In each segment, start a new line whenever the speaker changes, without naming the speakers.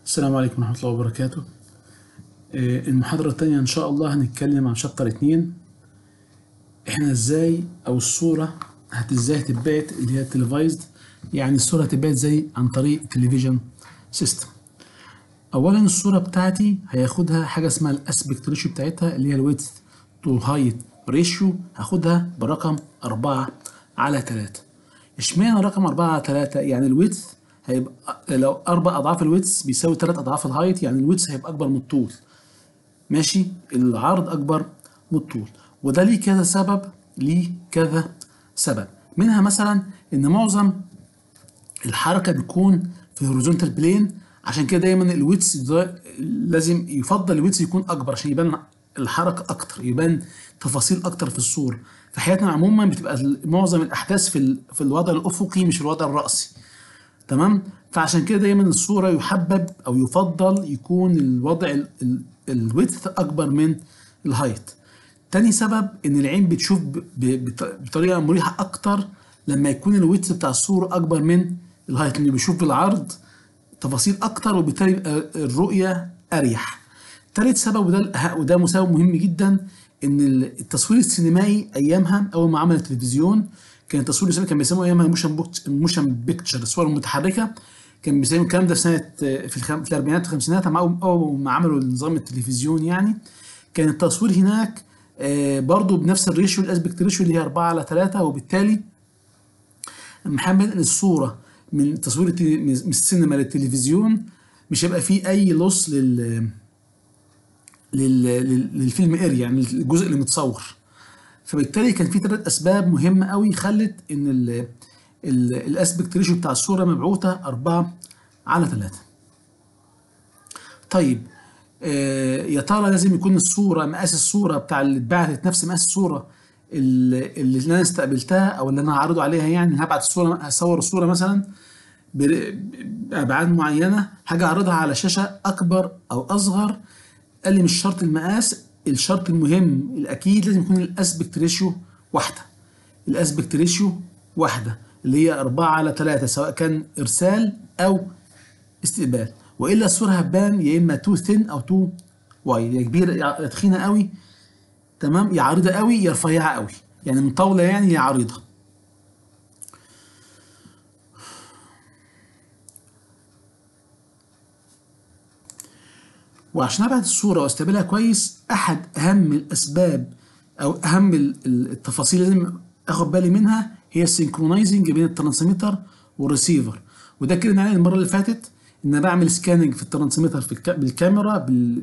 السلام عليكم ورحمة الله وبركاته. المحاضرة التانية إن شاء الله هنتكلم عن شابتر 2. إحنا إزاي أو الصورة إزاي تتبعت اللي هي التليفايزد، يعني الصورة هتتبعت إزاي عن طريق التلفزيون سيستم. أولا الصورة بتاعتي هياخدها حاجة اسمها الأسبكت ريشيو بتاعتها اللي هي الويدث تو هايت ريشيو، هاخدها برقم 4/3. اشمعنى رقم 4/3؟ يعني الويدث هيبقى لو 4 أضعاف الويدث بيساوي 3 أضعاف الهايت، يعني الويدث هيبقى أكبر من الطول. ماشي، العرض أكبر من الطول، وده ليه كذا سبب، منها مثلا إن معظم الحركة بتكون في الهوريزونتال بلين، عشان كده دايما الويدث لازم يفضل الويدث يكون أكبر عشان يبان الحركة أكتر، يبان تفاصيل أكتر في الصورة. في حياتنا عموما بتبقى معظم الأحداث في الوضع الأفقي مش الوضع الرأسي، تمام؟ فعشان كده دايما الصورة يحبب أو يفضل يكون الوضع الويدث أكبر من الهايت. تاني سبب إن العين بتشوف بطريقة مريحة أكتر لما يكون الويدث بتاع الصورة أكبر من الهايت، لأنه بيشوف بالعرض تفاصيل أكتر وبالتالي يبقى الرؤية أريح. تالت سبب وده مسبب مهم جدا، إن التصوير السينمائي أيامها أول ما عمل التلفزيون كان التصوير السينمائي كان بيسموه أيامها موشن بيكتشر، الصور المتحركة. كان بيسموا الكلام ده في سنة في الأربعينات والخمسينات أول ما عملوا نظام التلفزيون. يعني كان التصوير هناك برضو بنفس الريشيو، الاسبكت ريشيو اللي هي 4/3، وبالتالي محمل الصورة من تصوير من السينما للتلفزيون مش هيبقى فيه أي لص للفيلم اريا، يعني الجزء اللي متصور. فبالتالي كان في 3 أسباب مهمة قوي خلت إن الاسبكت ريشيو بتاع الصورة مبعوثة 4/3. طيب يا ترى لازم يكون الصورة مقاس الصورة بتاع اللي اتبعتت نفس مقاس الصورة اللي انا استقبلتها او اللي انا هعرضه عليها؟ يعني هبعت الصورة، هصور الصورة مثلا بأبعاد معينة، هاجي اعرضها على شاشة اكبر او اصغر. قال لي مش شرط المقاس، الشرط المهم الاكيد لازم يكون الاسبكت ريشيو واحدة. الاسبكت ريشيو واحدة اللي هي 4/3، سواء كان ارسال او استقبال، والا الصوره هتبان يا اما تو ثين او تو وايد، يا كبيره يا تخينه قوي، تمام، يا عريضه قوي يا رفيعه قوي، يعني مطوله يعني يا عريضه. وعشان ابعت الصوره واستقبلها كويس، احد اهم الاسباب او اهم التفاصيل لازم اخد بالي منها هي السينكرونايزنج بين الترانسميتر والريسيفر. وده اتكلمنا عليه المره اللي فاتت، ان انا بعمل سكاننج في الترانسميتر بالكاميرا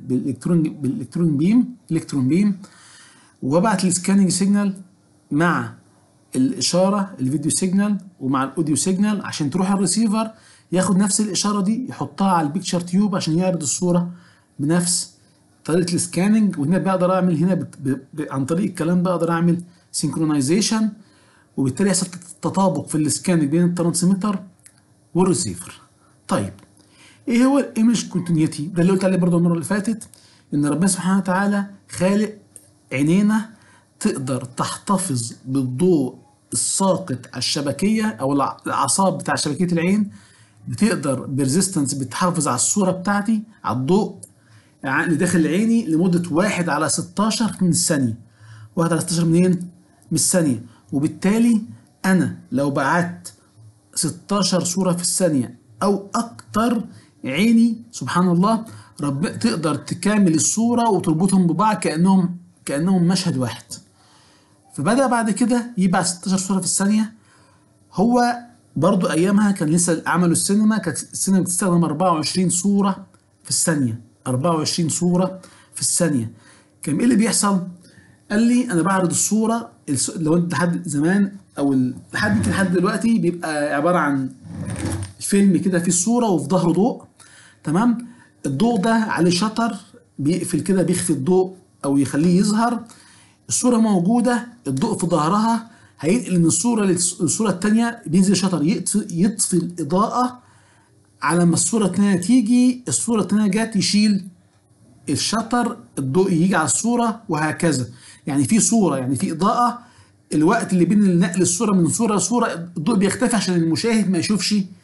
بالالكترون بيم، وببعت السكاننج سيجنال مع الاشاره الفيديو سيجنال ومع الاوديو سيجنال عشان تروح الريسيفر ياخد نفس الاشاره دي يحطها على البيكتشر تيوب عشان يعرض الصوره بنفس طريقه السكاننج. وهنا بقدر اعمل هنا عن طريق الكلام ده اقدر اعمل سينكرونايزيشن، وبالتالي يحصل تطابق في السكاننج بين الترانسميتر والريسيفر. طيب ايه هو الايمج كونتينيوتي؟ ده اللي قلت عليه برضه المره اللي فاتت، ان ربنا سبحانه وتعالى خالق عينينا تقدر تحتفظ بالضوء الساقط على الشبكيه او الاعصاب بتاع شبكيه العين، بتقدر بريزيستنس بتحافظ على الصوره بتاعتي على الضوء اللي داخل عيني لمده 1/16 من الثانيه. 1/16 منين؟ من الثانيه. وبالتالي انا لو بعت 16 صوره في الثانيه او اكتر، عيني سبحان الله تقدر تكامل الصوره وتربطهم ببعض كانهم مشهد واحد. فبدأ بعد كده يبعت 16 صوره في الثانيه. هو برضو ايامها كان لسه عملوا السينما، كانت السينما بتستخدم 24 صوره في الثانيه. 24 صوره في الثانيه. كان ايه اللي بيحصل؟ قال لي انا بعرض الصوره، لو انت لحد زمان او لحد دلوقتي بيبقى عباره عن فيلم كده فيه الصوره وفي ظهره ضوء، تمام؟ الضوء ده عليه شطر بيقفل كده، بيخفي الضوء او يخليه يظهر. الصوره موجوده، الضوء في ظهرها هينقل من الصوره للصوره الثانيه، بينزل شطر يطفي الاضاءه على ما الصوره الثانيه تيجي. الصوره الثانيه جت يشيل الشطر، الضوء يجي على الصوره وهكذا. يعني في صوره، يعني في اضاءه، الوقت اللي بين نقل الصوره من صوره لصوره الضوء بيختفي عشان المشاهد ما يشوفش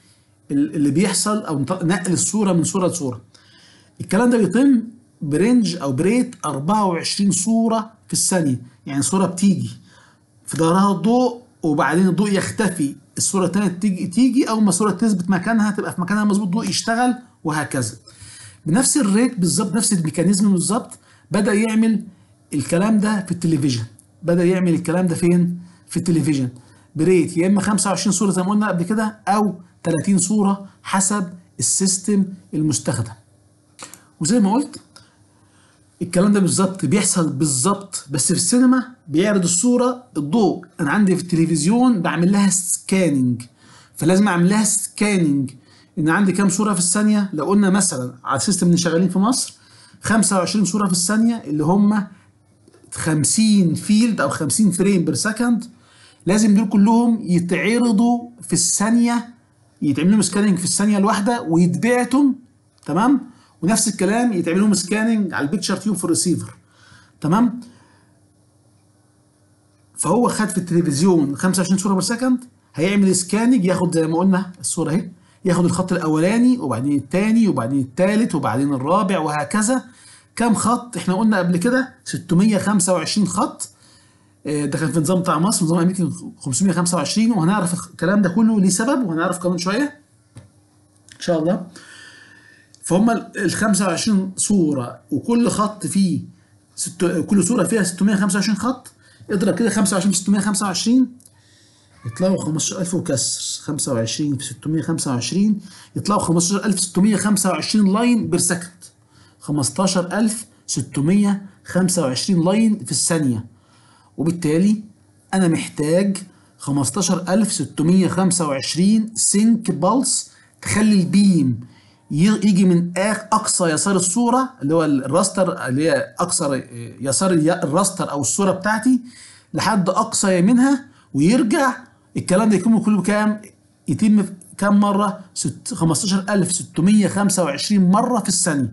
اللي بيحصل او نقل الصوره من صوره لصوره. الكلام ده بيتم برينج او بريت 24 صوره في الثانيه. يعني صوره بتيجي في ظهرها الضوء وبعدين الضوء يختفي، الصوره الثانيه تيجي اول ما الصوره تثبت مكانها تبقى في مكانها مظبوط، الضوء يشتغل وهكذا. بنفس الريت بالظبط، نفس الميكانيزم بالظبط بدأ يعمل الكلام ده في التلفزيون. بدأ يعمل الكلام ده فين؟ في التلفزيون بريت يا اما 25 صوره زي ما قلنا قبل كده او 30 صوره حسب السيستم المستخدم. وزي ما قلت الكلام ده بالظبط بيحصل بالظبط، بس في السينما بيعرض الصوره الضوء. انا عندي في التلفزيون بعمل لها سكاننج، فلازم اعمل لها سكاننج ان عندي كام صوره في الثانيه. لو قلنا مثلا على السيستم اللي شغالين في مصر 25 صوره في الثانيه اللي هم 50 فيلد او 50 فريم بير سكند، لازم دول كلهم يتعرضوا في الثانيه، يتعمل لهم سكاننج في الثانيه الواحده ويتبعتوا. تمام. ونفس الكلام يتعمل لهم سكاننج على البيكتشر تيوب في الريسيفر. تمام. فهو خد في التلفزيون 25 صوره بير سكند، هيعمل سكاننج ياخد زي ما قلنا الصوره اهي، ياخد الخط الاولاني وبعدين الثاني وبعدين الثالث وبعدين الرابع وهكذا. كام خط؟ احنا قلنا قبل كده 625 خط. ده كان في نظام بتاع مصر، نظام امريكي 525. وهنعرف الكلام ده كله ليه سبب وهنعرف كمان شويه ان شاء الله. فهم ال 25 صوره وكل خط فيه كل صوره فيها 625 خط. اضرب كده 25 في 625 يطلعوا 15000 وكسر. 25 في 625 يطلعوا 15625 لاين بير سكند. 15625 لاين في الثانيه. وبالتالي انا محتاج 15625 سينك بالس تخلي البيم يجي من اقصى يسار الصوره اللي هو الراستر، اللي هي اقصى يسار الراستر او الصوره بتاعتي، لحد اقصى يمينها ويرجع. الكلام ده يكون كله بكام؟ يتم كام مره؟ 15625 مره في الثانيه.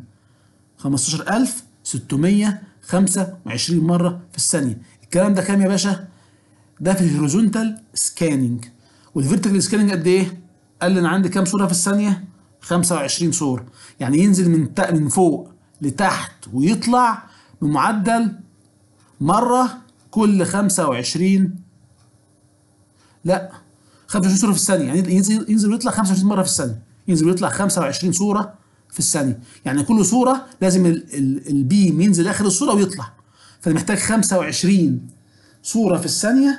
15625 مره في الثانيه. الكلام ده كام يا باشا؟ ده في الهوريزونتال سكاننج. والفيرتيكال سكاننج قد ايه؟ قال لي انا عندي كام صوره في الثانيه؟ 25 صوره. يعني ينزل من فوق لتحت ويطلع بمعدل مره كل 25 صوره في الثانيه. يعني ينزل ويطلع 25 مره في الثانيه. ينزل ويطلع 25 صوره في الثانيه. يعني كل صوره لازم البيم ينزل اخر الصوره ويطلع. فانا محتاج 25 صوره في الثانيه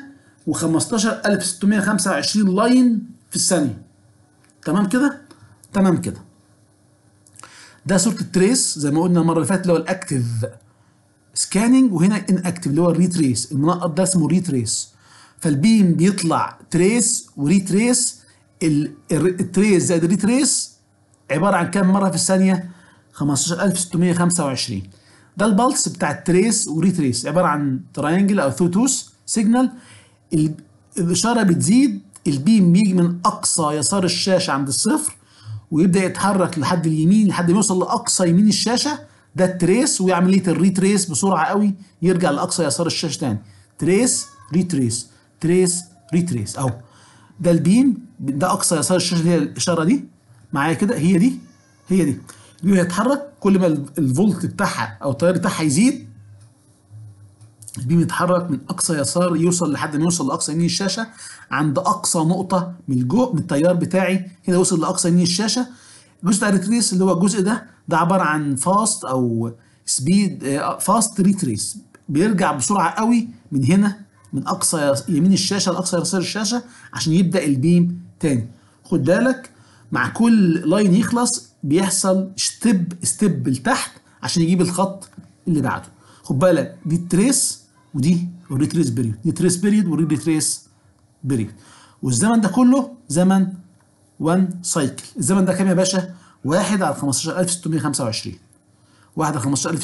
و15625 لاين في الثانيه. تمام كده؟ تمام كده. ده صوره التريس زي ما قلنا المره اللي فاتت اللي هو الاكتيف سكاننج، وهنا ان اكتيف اللي هو الريتريس. المنقط ده اسمه ريتريس. فالبيم بيطلع تريس وريتريس. التريس زائد الريتريس عباره عن كام مره في الثانيه؟ 15625. ده البلس بتاع التريس وريتريس، عباره عن تراينجل او ثوتوس سيجنال. الاشاره بتزيد، البيم بيجي من اقصى يسار الشاشه عند الصفر ويبدا يتحرك لحد اليمين لحد ما يوصل لاقصى يمين الشاشه. ده التريس. وعمليه الريتريس بسرعه قوي يرجع لاقصى يسار الشاشه تاني. تريس ريتريس تريس ريتريس اهو. ده البيم، ده اقصى يسار الشاشه اللي هي الاشاره دي معايا كده، هي دي البيم هيتحرك. كل ما الفولت بتاعها او التيار بتاعها يزيد البيم يتحرك من اقصى يسار يوصل لحد ما يوصل لاقصى يمين الشاشه عند اقصى نقطه من التيار بتاعي. هنا وصل لاقصى يمين الشاشه. الجزء بتاع الريتريس اللي هو الجزء ده عباره عن فاست او سبيد فاست ريتريس، بيرجع بسرعه قوي من هنا من اقصى يمين الشاشه لاقصى يسار الشاشه عشان يبدا البيم تاني. خد بالك مع كل لاين يخلص بيحصل ستيب لتحت عشان يجيب الخط اللي بعده. خد بالك دي التريس ودي الريتريس بيريود، دي تريس بيريود والريتريس بيريود. والزمن ده كله زمن 1 سايكل. الزمن ده كام يا باشا؟ 1 على 15625. 1 على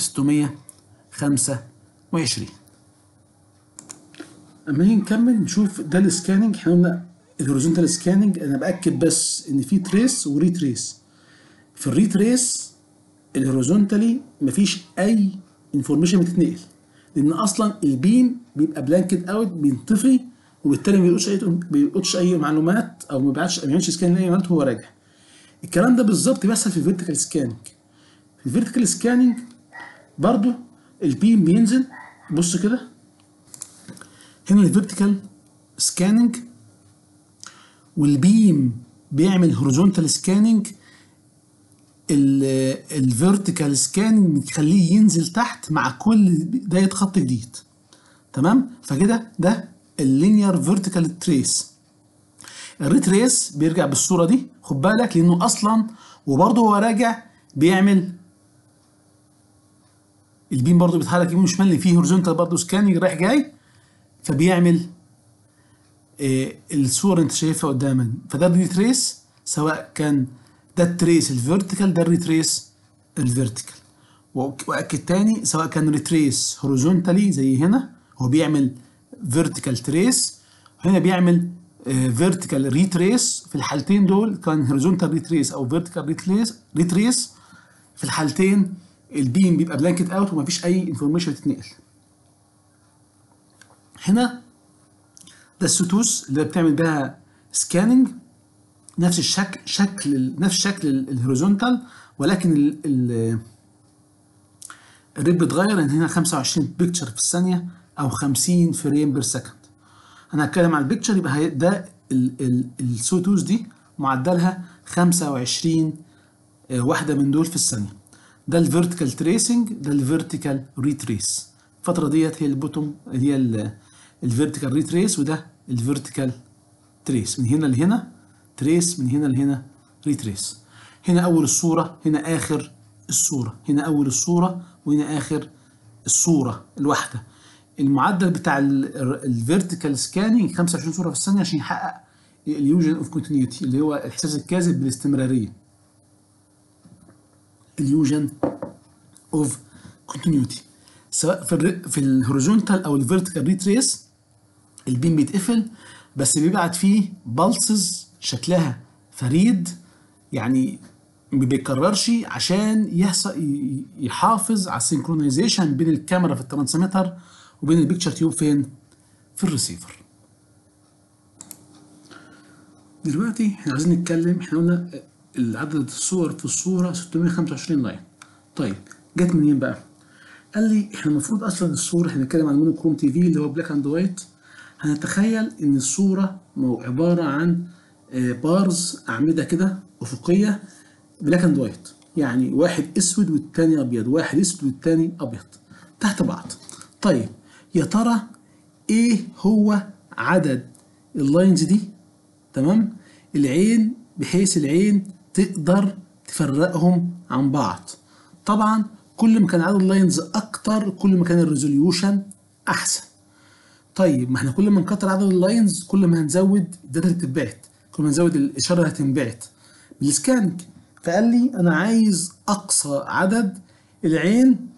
15625. اما نيجي نكمل نشوف ده السكاننج. احنا قلنا الهوريزونتال سكاننج انا باكد بس ان في تريس وريتريس. في الريتريس الهوريزونتالي مفيش اي انفورميشن بتتنقل، لان اصلا البيم بيبقى بلانكد اوت بينطفي وبالتالي ما بيلقطش اي معلومات او ما بيعملش سكان لاي معلومات وهو راجع. الكلام ده بالظبط بيحصل في الفيرتيكال سكاننج. في الفيرتيكال سكاننج برضو البيم بينزل، بص كده هنا الفيرتيكال سكاننج، والبيم بيعمل هوريزونتال سكاننج. الفيرتيكال سكاننج بتخليه ينزل تحت مع كل بداية خط جديد، تمام؟ فكده ده اللينير فيرتيكال تريس. الريتريس بيرجع بالصورة دي، خد بالك لأنه أصلا وبرضه هو راجع بيعمل البيم برضه بيتحرك يمين وشمال، اللي فيه هوريزونتال برضه سكاننج رايح جاي، فبيعمل الصورة انت شايفها قدامك. فده الريتريس، سواء كان ده التريس الفيرتيكال، ده الريتريس الفيرتيكال. واكد تاني، سواء كان ريتريس هوريزونتالي زي هنا هو بيعمل فيرتيكال تريس، هنا بيعمل فيرتيكال ريتريس. في الحالتين دول كان هوريزونتال ريتريس او فيرتيكال ريتريس، في الحالتين البيم بيبقى بلانكت اوت ومفيش اي انفورميشن تتنقل. هنا ده الستوس اللي بتعمل بها سكاننج، نفس شكل الهوريزونتال، ولكن الريت بيتغير، ان هنا 25 بيكتشر في الثانيه او 50 فريم بير سكند. انا هتكلم عن البيكتشر، يبقى ده السوتوس دي معدلها 25 واحده من دول في الثانيه. ده الفيرتيكال تريسنج، ده الفيرتيكال ريتريس. الفتره ديت هي البوتوم، هي الفيرتيكال ريتريس، وده الفيرتيكال تريس. من هنا لهنا تريس، من هنا لهنا ريتريس. هنا اول الصوره، هنا اخر الصوره، هنا اول الصوره وهنا اخر الصوره الواحده. المعدل بتاع الفيرتيكال سكاننج 25 صوره في الثانيه عشان يحقق اليوجن اوف كونتينيوتي، اللي هو الاحساس الكاذب بالاستمراريه. اليوجن اوف كونتينيوتي سواء في الهوريزونتال او الفيرتيكال ريتريس، البيم بيتقفل بس بيبعت فيه بالسز شكلها فريد، يعني ما بيتكررش، عشان يحافظ على السينكرونايزيشن بين الكاميرا في الترانسميتر وبين البيكتشر تيوب فين؟ في الريسيفر. دلوقتي احنا عايزين نتكلم، احنا قلنا عدد الصور في الصوره 625 لاين. طيب جت منين بقى؟ قال لي احنا المفروض اصلا الصوره، احنا بنتكلم عن مونوكروم تي في اللي هو بلاك اند وايت، هنتخيل ان الصوره عباره عن بارز، اعمده كده افقيه بلاك اند وايت، يعني واحد اسود والتاني ابيض، واحد اسود والتاني ابيض تحت بعض. طيب يا ترى ايه هو عدد اللاينز دي؟ تمام، العين، بحيث العين تقدر تفرقهم عن بعض. طبعا كل ما كان عدد اللاينز اكتر كل ما كان الريزوليوشن احسن. طيب ما احنا كل ما نكتر عدد اللاينز كل ما هنزود الداتا اللي بتتبعت، كل ما نزود الاشاره اللي هتنبعت بالسكاننج. فقال لي انا عايز اقصى عدد العين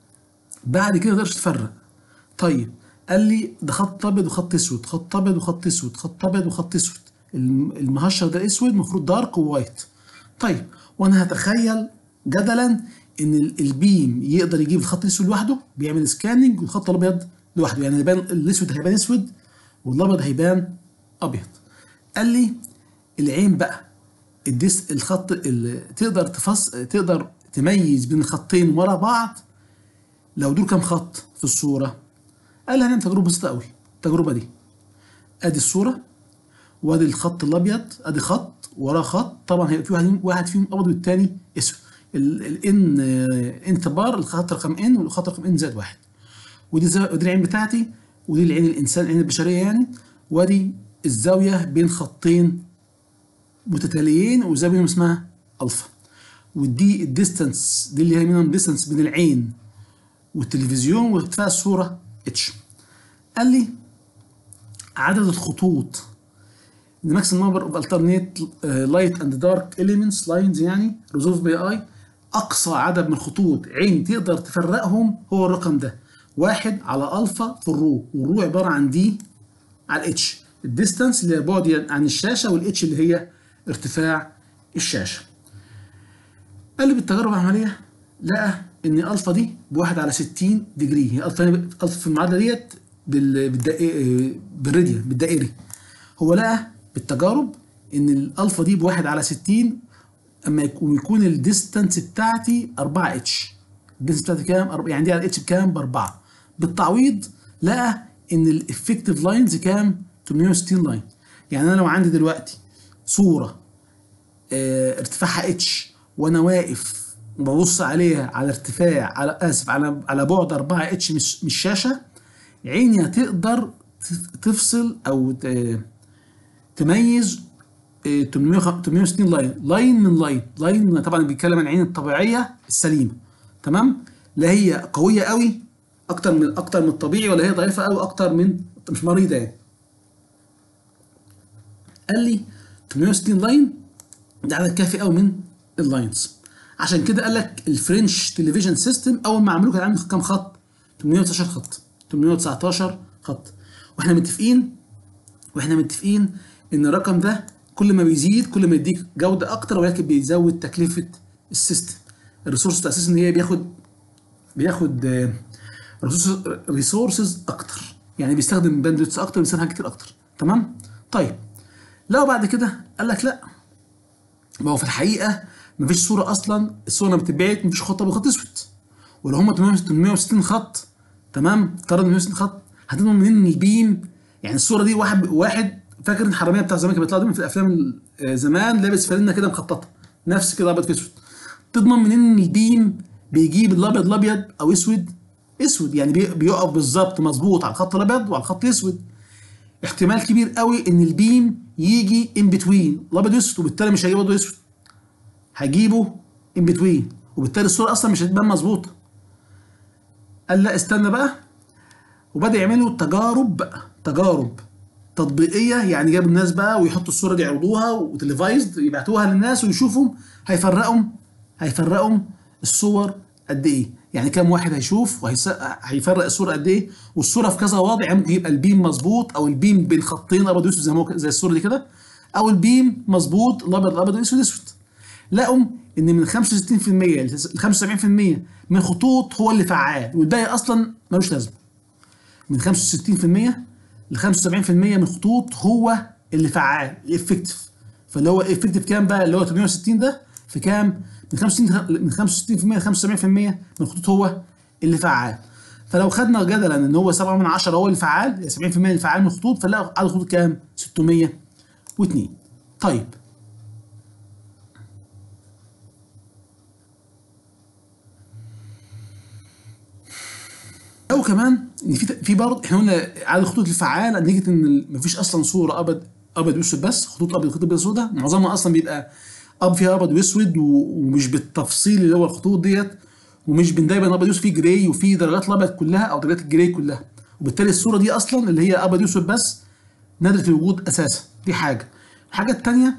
بعد كده تقدرش تفرق. طيب قال لي ده خط ابيض وخط اسود، خط ابيض وخط اسود، خط ابيض وخط اسود، المهشر ده اسود المفروض دارك ووايت. طيب وانا هتخيل جدلا ان البيم يقدر يجيب الخط الاسود لوحده بيعمل سكاننج، والخط الابيض لوحده، يعني يبان الاسود هيبان اسود والابيض هيبان ابيض. قال لي العين بقى الخط اللي تقدر تميز بين الخطين ورا بعض لو دول كام خط في الصوره. قال لي هنعمل تجربه بسيطه قوي. التجربه دي ادي الصوره وادي الخط الابيض، ادي خط وراه خط، طبعا هيبقى في واحد فيهم ابيض والتاني اسود. الان انتبار الخط رقم ان والخط رقم ان زائد واحد، ودي العين بتاعتي، ودي العين الانسان، العين البشريه يعني، وادي الزاويه بين خطين متتاليين والزاويه بينهم اسمها الفا، ودي الديستانس، دي اللي هي مينيمم ديستانس بين العين والتلفزيون وارتفاع الصوره اتش. قال لي عدد الخطوط the maximum number of alternate light and dark elements lines يعني resolved by eye، اقصى عدد من الخطوط عين تقدر تفرقهم هو الرقم ده، 1 على الفا في الرو، والرو عباره عن دي على الاتش، الديستانس اللي هي بعد عن الشاشه، والاتش اللي هي ارتفاع الشاشه. قال لي بالتجارب العمليه لقى ان الفا دي بواحد على 60 ديجري، هي الفا في المعادله ديت بالدائري. هو لقى بالتجارب ان الالفا دي بواحد على 60 اما يكون الديستانس بتاعتي 4 اتش. الديستانس بتاعتي كام؟ يعني دي على الاتش بكام؟ ب4. بالتعويض لقى ان الافكتيف لاينز كام؟ 860 لاين. يعني انا لو عندي دلوقتي صوره ارتفاعها اتش وانا واقف ببص عليها على ارتفاع، على اسف، على بعد 4 اتش مش شاشه، عيني هتقدر تفصل او تميز 860 لاين من لاين طبعا بيتكلم عن العين الطبيعيه السليمه. تمام؟ لا هي قويه قوي اكتر من الطبيعي، ولا هي ضعيفه قوي اكتر من مش مريضه يعني. قال لي 860 لاين ده عدد كافي قوي من اللاينز. عشان كده قال لك الفرنش تلفزيون سيستم اول ما عملوه كان عنده كام خط؟ 819 خط. 819 خط. واحنا متفقين ان الرقم ده كل ما بيزيد كل ما يديك جوده اكتر، ولكن بيزود تكلفه السيستم. الريسورس بتاع السيستم ان هي بياخد ريسورسز اكتر، يعني بيستخدم باندويث اكتر، بيستخدم حاجات كتير اكتر. تمام؟ طيب لو بعد كده قال لك لا، ما هو في الحقيقه مفيش صوره اصلا، الصوره لما بتتبعت مفيش خط ابيض خط اسود، ولو هم 860 خط، تمام، افترض 860 خط، هتضمن منين ان البيم، يعني الصوره دي واحد فاكر الحراميه بتاع زمان كانوا بيطلعوا دايما في الافلام زمان لابس فانلة كده مخططه نفس كده ابيض في اسود، تضمن منين ان البيم بيجيب الابيض او اسود، يعني بيقف بالظبط مظبوط على الخط الابيض وعلى الخط الاسود. احتمال كبير قوي ان البيم يجي ان بتوين الابيض واسود، وبالتالي مش هيجيبه ابيض واسود، هجيبه ان بتوين، وبالتالي الصوره اصلا مش هتبان مظبوطه. قال لا استنى بقى، وبدا يعملوا تجارب تطبيقيه، يعني جابوا الناس بقى ويحطوا الصوره دي يعرضوها وتليفايزد يبعتوها للناس ويشوفوا هيفرقوا الصور قد ايه، يعني كام واحد هيشوف وهيفرق الصوره قد ايه، والصوره في كذا وضع، يعني ممكن يبقى البيم مظبوط او البيم بين خطين ابيض واسود زي الصوره دي كده، او البيم مظبوط الابيض والاسود اسود. لقوا ان من 65% ل 75% من الخطوط هو اللي فعال، والباقي اصلا ملوش لازمه. من 65% ل 75% من الخطوط هو اللي فعال الافكتيف. فاللي هو افكتيف كام بقى؟ اللي هو 860 ده في كام؟ من 65% ل 75% من الخطوط هو اللي فعال. فلو خدنا جدلا ان هو 7 من 10 هو اللي فعال، يعني 70% اللي فعال من الخطوط، فنلاقي عدد الخطوط كام؟ 602. طيب او كمان ان في برضه احنا قلنا عدد الخطوط الفعاله نتيجه ان مفيش اصلا صوره ابيض واسود بس، خطوط ابيض سوداء، معظمها اصلا بيبقى فيها ابيض واسود ومش بالتفصيل اللي هو الخطوط ديت، ومش دايما ابيض واسود، فيه جراي وفي درجات الابيض كلها او درجات الجراي كلها، وبالتالي الصوره دي اصلا اللي هي ابيض واسود بس نادره الوجود اساسا. دي حاجه. الحاجه الثانيه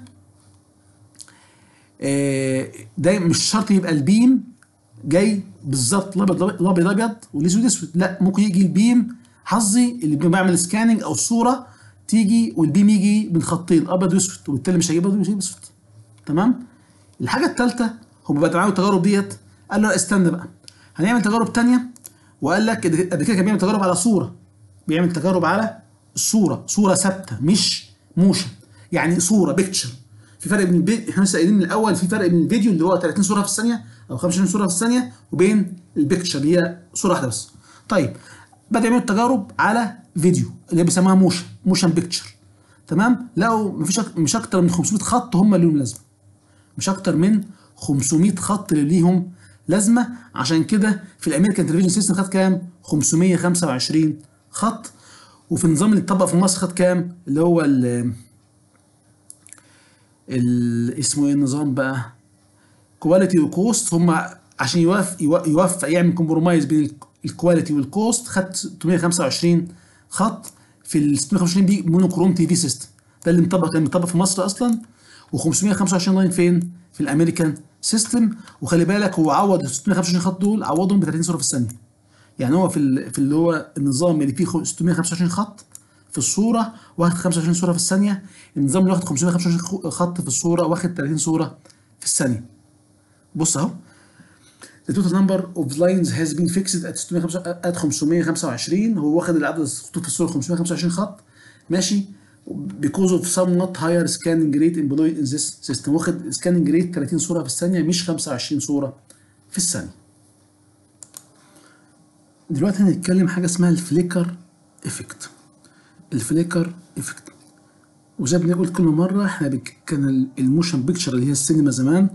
ده مش شرط يبقى البيم جاي بالظبط الابيض ابيض والاسود اسود، لا ممكن يجي البيم حظي اللي بعمل سكاننج او الصوره تيجي والبيم يجي من خطين ابيض واسود، وبالتالي مش هيجيب ابيض مش هيجيب اسود. تمام؟ الحاجه الثالثه هم بقى عملوا التجارب ديت، قال له استنى بقى هنعمل تجارب ثانيه، وقال لك قبل كده كان بيعمل تجارب على صوره، بيعمل تجارب على صوره ثابته مش موشن، يعني صوره بيكتشر. في فرق بين احنا لسه قايلين من الاول في فرق بين الفيديو اللي هو 30 صوره في الثانيه او 25 صوره في الثانيه وبين البيكتشر اللي هي صوره واحده بس. طيب بدا يعمل تجارب على فيديو اللي هي بيسموها موشن بيكتشر. تمام؟ لقوا مش اكتر من 500 خط هم اللي لهم لازمه، مش اكتر من 500 خط اللي ليهم لازمه. عشان كده في الامريكان تلفزيون سيستم خد كام؟ 525 خط. وفي النظام اللي اتطبق في مصر خد كام؟ اللي هو اسمه ايه النظام بقى؟ كواليتي وكوست. هم عشان يوفق يعمل كومبرومايز بين الكواليتي والكوست خد 625 خط في ال 625 دي مونوكروم تي في سيستم. ده اللي كان مطبق في مصر اصلا. و525 لاين فين؟ في الامريكان سيستم. وخلي بالك هو عوض ال 625 خط دول عوضهم ب 30 صوره في الثانيه. يعني هو في اللي هو النظام اللي فيه 625 خط في الصوره واخد 25 صوره في الثانيه، النظام اللي واخد 525 خط في الصوره واخد 30 صوره في الثانيه. بص اهو the total number of lines has been fixed at 525. هو واخد العدد الخطوط في الصوره 525 خط، ماشي. because of somewhat higher scanning rate employed in this system. واخد scanning rate 30 صورة في الثانية مش 25 صورة في الثانية. دلوقتي هنتكلم حاجة اسمها الفليكر افكت. الفليكر افكت، وزي ما بنقول كل مرة احنا كان الموشن بيكتشر اللي هي السينما زمان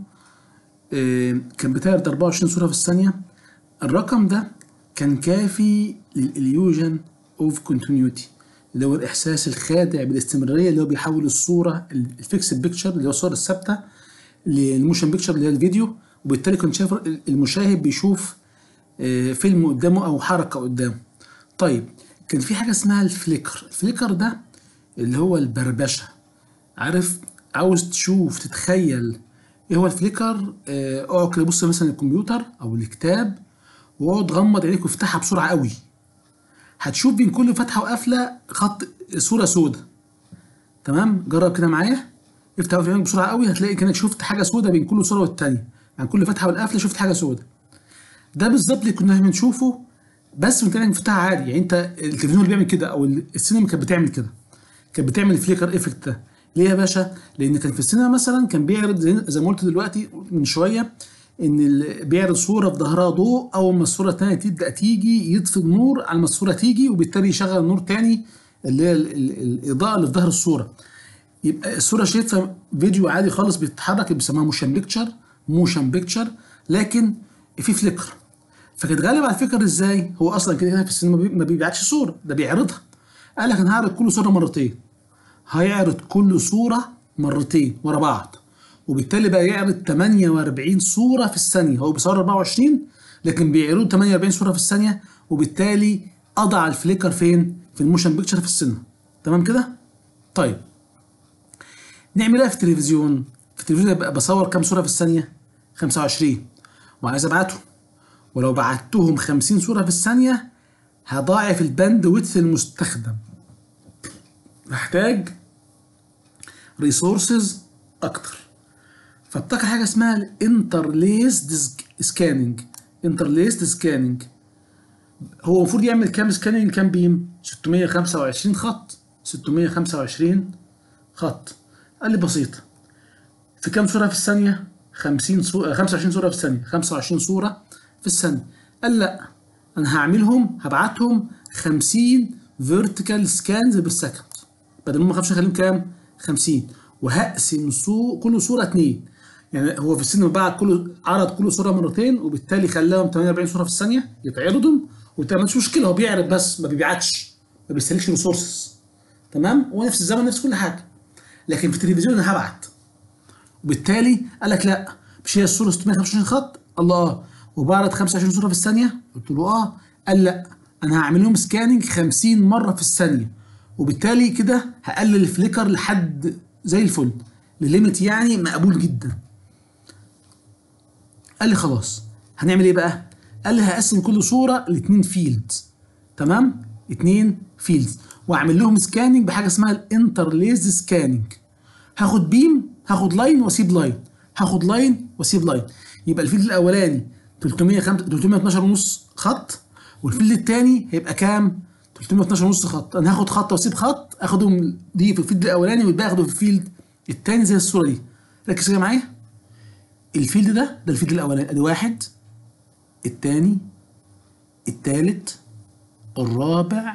كان بتعرض 24 صورة في الثانية. الرقم ده كان كافي للإليوجن اوف كونتينيوتي، اللي هو الإحساس الخادع بالاستمرارية، اللي هو بيحول الصورة الفيكسد بيكتشر اللي هو الصورة الثابتة للموشن بيكتشر اللي هي الفيديو، وبالتالي كنت شايف المشاهد بيشوف فيلم قدامه أو حركة قدامه. طيب كان في حاجة اسمها الفليكر. الفليكر ده اللي هو البربشة. عارف، عاوز تشوف تتخيل ايه هو الفليكر؟ اقعد كده بص مثلا الكمبيوتر او الكتاب واقعد غمض عينيك وافتحها بسرعة قوي، هتشوف بين كل فتحة وقفلة خط صورة سودة. تمام، جرب كده معايا، افتح عينيك بسرعة قوي هتلاقي كأنك شفت حاجة سودة بين كل صورة والتانية، يعني كل فتحة والقفلة شفت حاجة سودة. ده بالظبط اللي كنا بنشوفه بس من كانك مفتحها عادي. يعني انت التلفزيون اللي بيعمل كده او السينما كانت بتعمل كده، كانت بتعمل الفليكر افكت ده. ليه يا باشا؟ لان كان في السينما مثلا كان بيعرض زي ما قلت دلوقتي من شويه ان بيعرض صوره في ظهرها ضوء، اول ما الصوره الثانيه تبدا تيجي يطفي النور على ما الصوره تيجي، وبالتالي يشغل نور ثاني اللي هي الاضاءه اللي في ظهر الصوره. يبقى الصوره شايفها فيديو عادي خالص بيتحرك، بيسموها موشن بيكتشر، لكن في فليكر. فكانت غالبا على الفكر ازاي؟ هو اصلا كده في السينما ما بيبعتش صوره، ده بيعرضها. قال لك انا هعرض كل صوره مرتين، هيعرض كل صوره مرتين ورا بعض، وبالتالي بقى يعرض 48 صوره في الثانيه. هو بيصور 24 لكن بيعرض 48 صوره في الثانيه، وبالتالي قضى على الفليكر فين؟ في الموشن بيكتشر في السينما. تمام كده؟ طيب نعمل ايه في التلفزيون؟ في التلفزيون بقى بصور كام صوره في الثانيه؟ 25، وعايز ابعتهم، ولو بعتهم 50 صوره في الثانيه هضاعف الباند ويدث المستخدم، محتاج ريسورسز اكتر. فابتكر حاجه اسمها الانترليسد سكاننج. انترليسد سكاننج هو المفروض يعمل كام سكاننج كام بيم؟ 625 خط. 625 خط. قال لي بسيطه، في كام صوره في الثانيه؟ 50 صوره، 25 صوره في الثانيه، 25 صوره في الثانيه. قال لا، انا هعملهم هبعتهم 50 فيرتيكال سكانز بالسكند، بدل ما اخافش اخليهم كام؟ 50، وهقسم كل صوره 2. يعني هو في السينما بعت عرض كل صوره مرتين، وبالتالي خلاهم 48 صوره في الثانيه يتعرضوا، وبالتالي مش مشكله، هو بيعرض بس ما بيبعتش، ما بيستهلكش ريسورسز. تمام، هو نفس الزمن نفس كل حاجه. لكن في التلفزيون انا هبعت، وبالتالي قال لك لا، مش هي الصوره 625 خط؟ الله، وبعرض 25 صوره في الثانيه؟ قلت له اه. قال لا، انا هعمل لهم سكاننج 50 مره في الثانيه، وبالتالي كده هقلل الفليكر لحد زي الفل، لليميت يعني مقبول جدا. قال لي خلاص هنعمل ايه بقى؟ قال لي هقسم كل صوره ل2 فيلدز. تمام، 2 فيلدز، واعمل لهم سكاننج بحاجه اسمها الانترليز سكاننج. هاخد بيم، هاخد لاين واسيب لاين، هاخد لاين واسيب لاين. يبقى الفيلد الاولاني 312 ونص خط، والفيلد الثاني هيبقى كام؟ 312 ونص خط. انا هاخد خط واسيب خط، اخدهم دي في الفيلد الاولاني والباقي اخده في الفيلد الثاني زي الصوره دي. ركز كده معايا، الفيلد ده الفيلد الاولاني، ادي واحد، الثاني، الثالث، الرابع،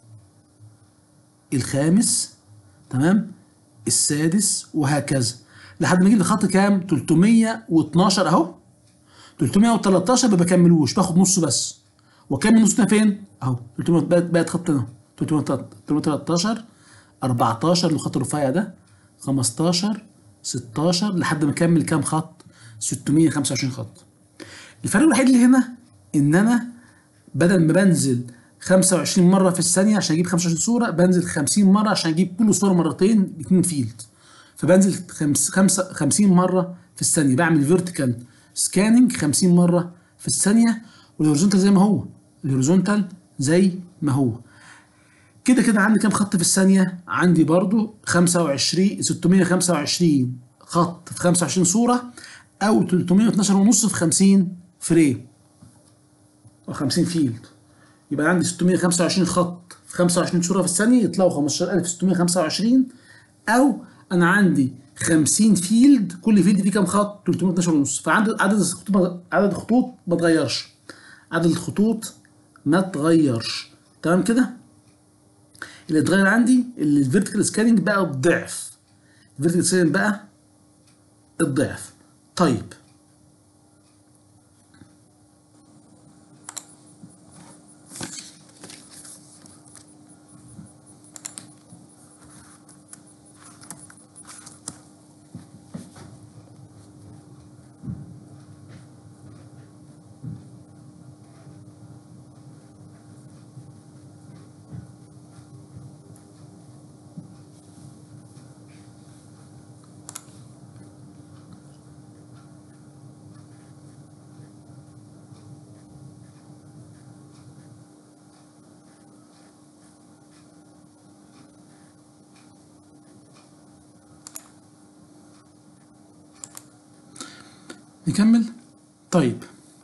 الخامس، تمام، السادس، وهكذا لحد ما اجيب لخط كام؟ 312 اهو. 313 ما بكملوش، باخد نصه بس، واكمل نص ده فين؟ اهو 300 بقت خط اهو. 313 14 الخط الرفيع ده، 15 16 لحد ما اكمل كام خط؟ 625 خط. الفرق الوحيد اللي هنا ان انا بدل ما بنزل 25 مره في الثانيه عشان اجيب 25 صوره، بنزل 50 مره عشان اجيب كل صوره مرتين ب2 فيلد. فبنزل 50 مره في الثانيه، بعمل فيرتيكال سكاننج 50 مره في الثانيه، والهوريزونتال زي ما هو، الهوريزونتال زي ما هو. كده عندي كام خط في الثانيه؟ عندي برضو 625 خط في 25 صوره، او 312 ونص في 50 فريم او 50 فيلد. يبقى عندي 625 خط في 25 صوره في الثانيه يطلعوا 15625. او انا عندي 50 فيلد، كل فيلد فيه كام خط؟ 312 ونص. عدد الخطوط ما اتغيرش. عدد الخطوط ما اتغيرش. تمام كده؟ اللي اتغير عندي الفيرتيكال سكاننج بقى الضعف. الفيرتيكال سكاننج بقى الضعف. طيب نكمل. طيب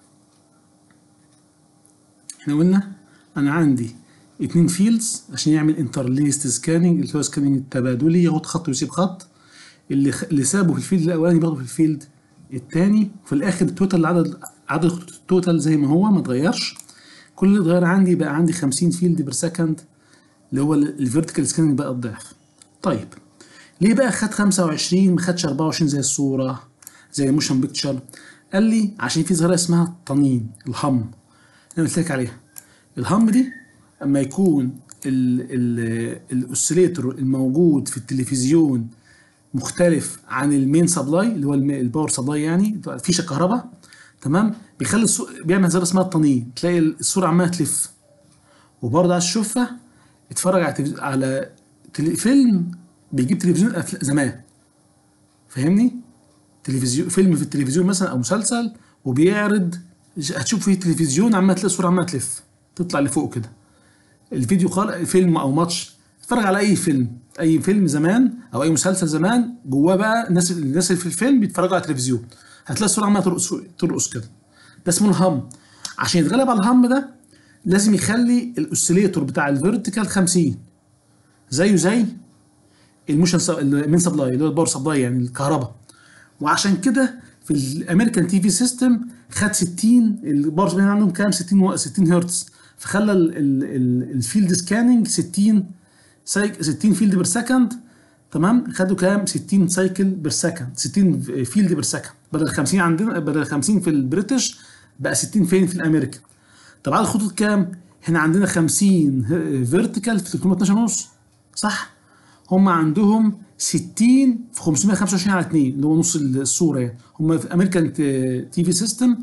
احنا قلنا انا عندي 2 فيلدز عشان يعمل انترليست سكاننج، اللي هو سكاننج التبادلي، ياخد خط ويسيب خط. اللي سابه في الفيلد الاولاني بياخده في الفيلد الثاني. في الاخر التوتال عدد الخطوط التوتال زي ما هو ما اتغيرش. كل اللي اتغير عندي بقى عندي 50 فيلد بير سكند، اللي هو الفيرتيكال سكاننج بقى الضعف. طيب ليه بقى خد 25 ما خدش 24 زي الصوره زي الموشن بيكتشر؟ قال لي عشان في ظاهره اسمها الطنين، الهم، انا قلت لك عليها. الهم دي اما يكون الاوسيليتور الموجود في التلفزيون مختلف عن المين سبلاي اللي هو الباور سبلاي، يعني فيشه كهرباء، تمام، بيخلي بيعمل ظاهره اسمها الطنين. تلاقي الصوره عماله تلف. وبرضه عايز تشوفها اتفرج على فيلم بيجيب تلفزيون زمان، فاهمني؟ فيلم في التلفزيون مثلا او مسلسل وبيعرض، هتشوف فيه تلفزيون عمال تلاقي الصوره عماله تلف تطلع لفوق كده. الفيديو فيلم او ماتش، اتفرج على اي فيلم زمان او اي مسلسل زمان، جواه بقى الناس اللي في الفيلم بيتفرجوا على التلفزيون، هتلاقي الصوره عماله ترقص كده. ده اسمه الهم. عشان يتغلب على الهم ده لازم يخلي الاوسيليتور بتاع الفيرتيكال 50 زي المين سبلاي اللي هو الباور سبلاي يعني الكهرباء. وعشان كده في الامريكان تي في سيستم خد 60، الباور سبلاي عندهم كام؟ 60 هرتز، فخلى الفيلد سكاننج 60 فيلد بير سكند. تمام، خدوا كام؟ 60 سايكل بير سكند، 60 فيلد بير سكند، بدل 50 عندنا، بدل 50 في البريتش بقى 60 فين في الامريكان. طب عدد الخطوط كام؟ هنا عندنا 50 فيرتيكال في 312 ونص، صح؟ هم عندهم 60 في 525 على 2 اللي هو نص الصوره يعني. هم في امريكان تي في سيستم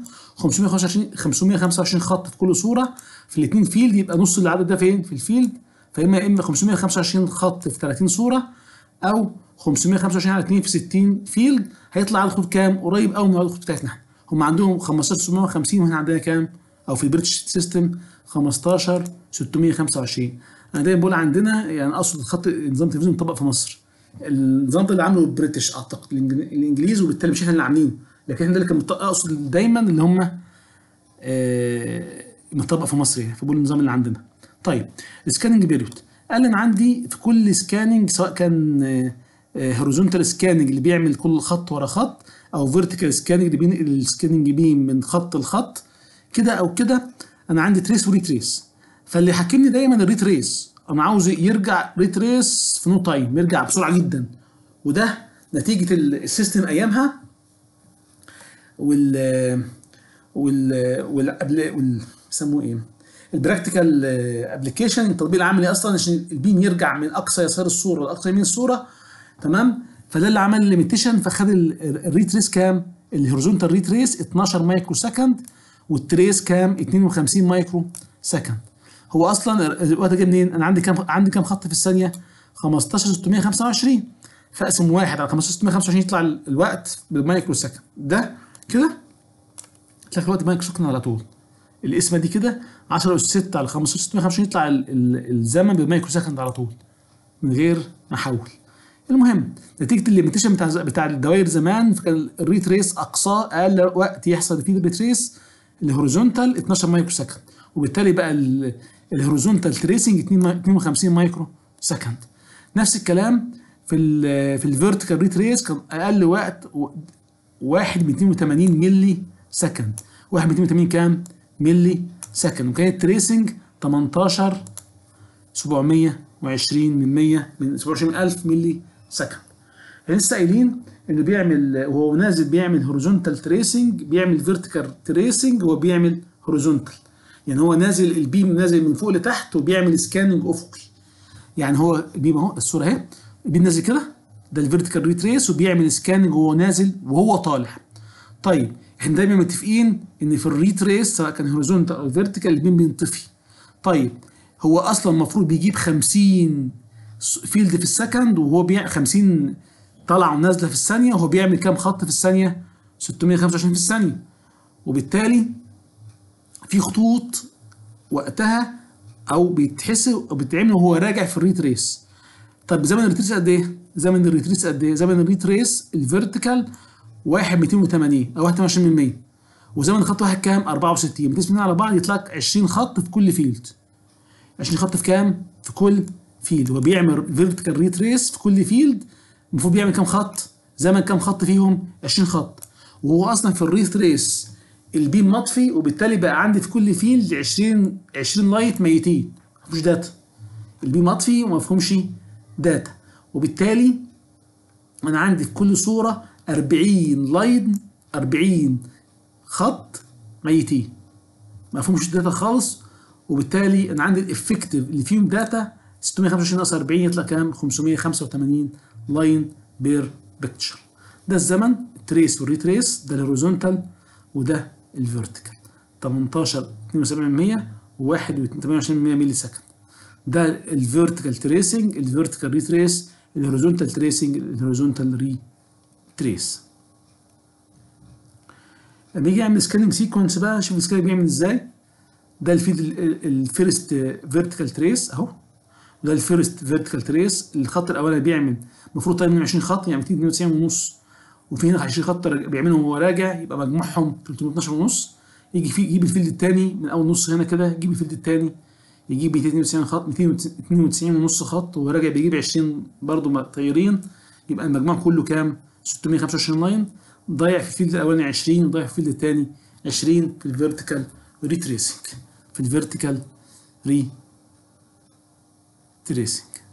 525 خط في كل صوره في الاثنين فيلد، يبقى نص العدد ده فين؟ في الفيلد. فاما 525 خط في 30 صوره او 525 على 2 في 60 فيلد، هيطلع عدد الخطوط كام؟ قريب قوي من عدد الخطوط بتاعتنا. هم عندهم 15650 وهنا عندنا كام؟ او في البريتش سيستم 15625. انا دايما بقول عندنا، يعني اقصد خط نظام التلفزيون مطبق في مصر. النظام ده اللي عامله البريتش اعتقد، الانجليز، وبالتالي مش احنا اللي عاملينه، لكن احنا اللي اقصد دايما اللي هم مطبق في مصر يعني، فبقول النظام اللي عندنا. طيب السكاننج بيريود، قال لي انا عندي في كل سكاننج سواء كان هوريزونتال سكاننج اللي بيعمل كل خط ورا خط، او فيرتيكال سكاننج اللي بينقل السكاننج بيم من خط لخط كده او كده، انا عندي تريس وريتريس. فاللي حاكمني دايما الريتريس، انا عاوز يرجع ريتريس في نو تايم، يرجع بسرعه جدا. وده نتيجه السيستم ايامها بيسموه ايه، البراكتيكال ابلكيشن، التطبيق العملي اصلا، عشان البيم يرجع من اقصى يسار الصوره لاقصى يمين الصوره. تمام، فده اللي عمل الليميتيشن، فخد الريتريس كام؟ الهوريزونتال ريتريس 12 مايكرو سكند، والتريس كام؟ 52 مايكرو سكند. هو اصلا الوقت جاي منين؟ انا عندي كام خط في الثانيه؟ 15625، فاقسم 1 على 15625 يطلع الوقت بالمايكرو سكند. ده كده تلاقي الوقت مايكرو سكند على طول. القسمه دي كده 10 اس 6 على 15625 يطلع الزمن بالمايكرو سكند على طول من غير ما احول. المهم نتيجه الليميتيشن بتاع الدوائر زمان، فكان الريتريس اقصاه اقل وقت يحصل فيه الريتريس الهوريزونتال 12 مايكرو سكند، وبالتالي بقى الهوريزونتال تريسنج 52 مايكرو سكند. نفس الكلام في الفيرتيكال ريتريس كان اقل وقت 1/280 ملي سكند. 1/280 كام؟ ملي سكند. وكانت تريسنج 18720 من 100 من 27000 ملي سكند. لسه قايلين انه بيعمل وهو نازل بيعمل هوريزونتال تريسنج، بيعمل فيرتيكال تريسنج، وهو بيعمل هوريزونتال. يعني هو نازل البيم نازل من فوق لتحت وبيعمل سكاننج افقي. يعني هو البيم اهو الصوره اهي، البيم نازل كده، ده الفيرتيكال ريتريس، وبيعمل سكاننج وهو نازل وهو طالع. طيب احنا دايما متفقين ان في الريتريس سواء كان هوريزونتال او فيرتيكال البيم بينطفي. طيب هو اصلا المفروض بيجيب 50 فيلد في السكند، وهو بيعمل 50 طالعه ونازله في الثانيه، وهو بيعمل كام خط في الثانيه؟ 625 في الثانيه. وبالتالي في خطوط وقتها او بيتحسب او بيتعمل وهو راجع في الريتريس. طب زمن الريتريس قد ايه؟ زمن الريتريس قد ايه؟ زمن الريتريس الفيرتيكال 1/280 او 21%. وزمن الخط واحد كام؟ 64. بتقسم على بعض يطلع لك 20 خط في كل فيلد. 20 خط في كام؟ في كل فيلد. وبيعمل فيرتيكال ريتريس في كل فيلد المفروض بيعمل كام خط؟ زمن كام خط فيهم؟ 20 خط. وهو اصلا في الريتريس البيم مطفي، وبالتالي بقى عندي في كل فيلد 20 لايت ميتين، مفيش داتا. البيم مطفي وما فيهمش داتا، وبالتالي انا عندي في كل صوره 40 لاين، 40 خط ميتين ما فيهمش داتا خالص. وبالتالي انا عندي الافكتيف اللي فيهم داتا 625 ناقص 40 يطلع كام؟ 585 لاين بير بيكتشر. ده الزمن التريس والريتريس، ده الهوريزونتال وده الفيرتيكال. 18 72% و1.28 ملي سكند. ده الفيرتيكال تريسنج، الفيرتيكال ريتريس، الهوريزونتال تريسنج، الهوريزونتال ريتريس. لما يجي يعمل سكاننج سيكونس بقى، شوف السكاننج بيعمل ازاي. ده الفيرست فيرتيكال تريس اهو، وده الفيرست فيرتيكال تريس. الخط الاولاني بيعمل المفروض 22 خط، يعني 292 ونص، وفي هنا 20 خط بيعملهم وهو راجع، يبقى مجموعهم 312 ونص. يجي فيه يجيب الفيلد الثاني من اول نص هنا كده، يجيب الفيلد الثاني يجيب 292 خط، 292 ونص خط، وهو راجع بيجيب 20 برضه طايرين، يبقى المجموع كله كام؟ 625 لاين. ضايع في الفيلد الاولاني 20، وضايع في الفيلد الثاني 20 في الفيرتيكال ريتريسنج. في الفيرتيكال ريتريسنج